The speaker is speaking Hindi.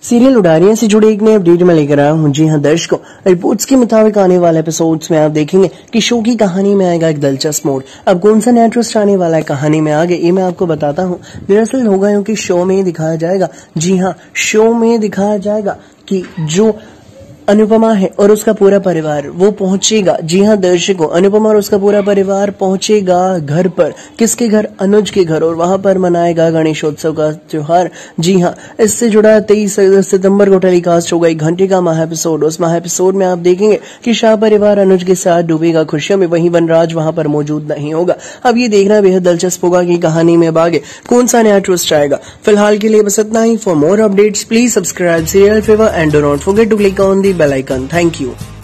सीरियल उडारियां से जुड़े एक नए अपडेट में लेकर आया हूं। जी हां दर्शकों, रिपोर्ट्स के मुताबिक आने वाले एपिसोड्स में आप देखेंगे कि शो की कहानी में आएगा एक दिलचस्प मोड़। अब कौन सा नया ट्विस्ट आने वाला है कहानी में आगे, ये मैं आपको बताता हूं। दरअसल होगा यूं कि शो में दिखाया जाएगा, जी हां शो में दिखाया जाएगा कि जो अनुपमा है और उसका पूरा परिवार वो पहुंचेगा। जी हां दर्शकों, अनुपमा और उसका पूरा परिवार पहुंचेगा घर पर, किसके घर, अनुज के घर, और वहां पर मनाएगा गणेशोत्सव का त्योहार। जी हां, इससे जुड़ा 23 सितंबर को टेलीकास्ट होगा 1 घंटे का महा एपिसोड। उस महा एपिसोड में आप देखेंगे कि शाह परिवार अनुज के साथ डूबेगा खुशियों में, वहीं वनराज वहां पर मौजूद नहीं होगा। अब ये देखना बेहद दिलचस्प होगा कि कहानी में आगे कौन सा नया ट्विस्ट आएगा। फिलहाल के लिए बस इतना ही। For more updates please subscribe Serial Fever and do not forget to click on the bell icon. Thank you.